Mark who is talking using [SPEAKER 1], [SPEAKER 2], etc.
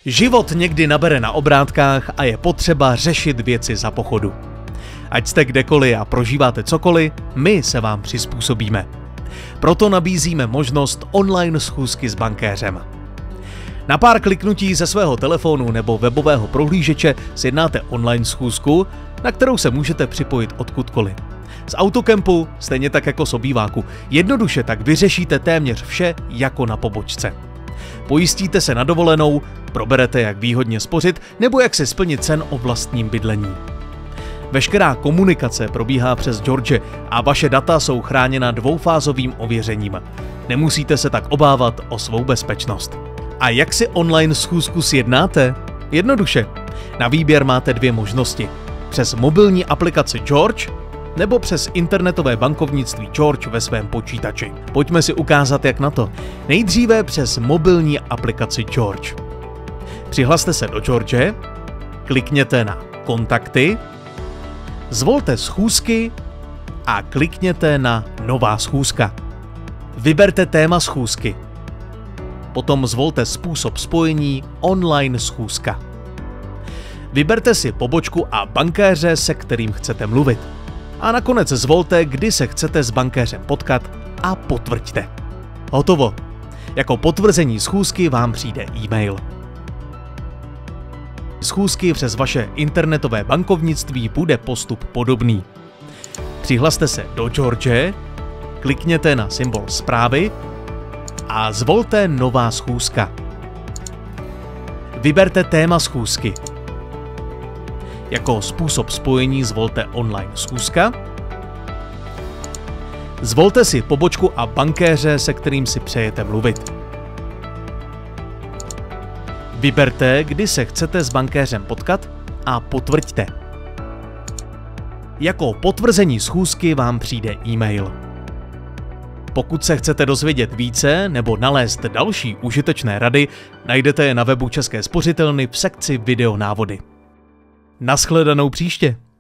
[SPEAKER 1] Život někdy nabere na obrátkách a je potřeba řešit věci za pochodu. Ať jste kdekoliv a prožíváte cokoliv, my se vám přizpůsobíme. Proto nabízíme možnost online schůzky s bankéřem. Na pár kliknutí ze svého telefonu nebo webového prohlížeče sjednáte online schůzku, na kterou se můžete připojit odkudkoliv. Z autokempu, stejně tak jako z obýváku. Jednoduše tak vyřešíte téměř vše jako na pobočce. Pojistíte se na dovolenou, proberete, jak výhodně spořit nebo jak se splnit sen o vlastním bydlení. Veškerá komunikace probíhá přes George a vaše data jsou chráněna dvoufázovým ověřením. Nemusíte se tak obávat o svou bezpečnost. A jak si online schůzku sjednáte? Jednoduše. Na výběr máte dvě možnosti. Přes mobilní aplikaci George nebo přes internetové bankovnictví George ve svém počítači. Pojďme si ukázat, jak na to. Nejdříve přes mobilní aplikaci George. Přihlaste se do George, klikněte na Kontakty, zvolte schůzky a klikněte na Nová schůzka. Vyberte téma schůzky. Potom zvolte způsob spojení Online schůzka. Vyberte si pobočku a bankéře, se kterým chcete mluvit. A nakonec zvolte, kdy se chcete s bankéřem potkat a potvrďte. Hotovo. Jako potvrzení schůzky vám přijde e-mail. Schůzky přes vaše internetové bankovnictví bude postup podobný. Přihlaste se do George, klikněte na symbol zprávy a zvolte Nová schůzka. Vyberte téma schůzky. Jako způsob spojení zvolte Online schůzka. Zvolte si pobočku a bankéře, se kterým si přejete mluvit. Vyberte, kdy se chcete s bankéřem potkat a potvrďte. Jako potvrzení schůzky vám přijde e-mail. Pokud se chcete dozvědět více nebo nalézt další užitečné rady, najdete je na webu České spořitelny v sekci Video návody. Nashledanou příště.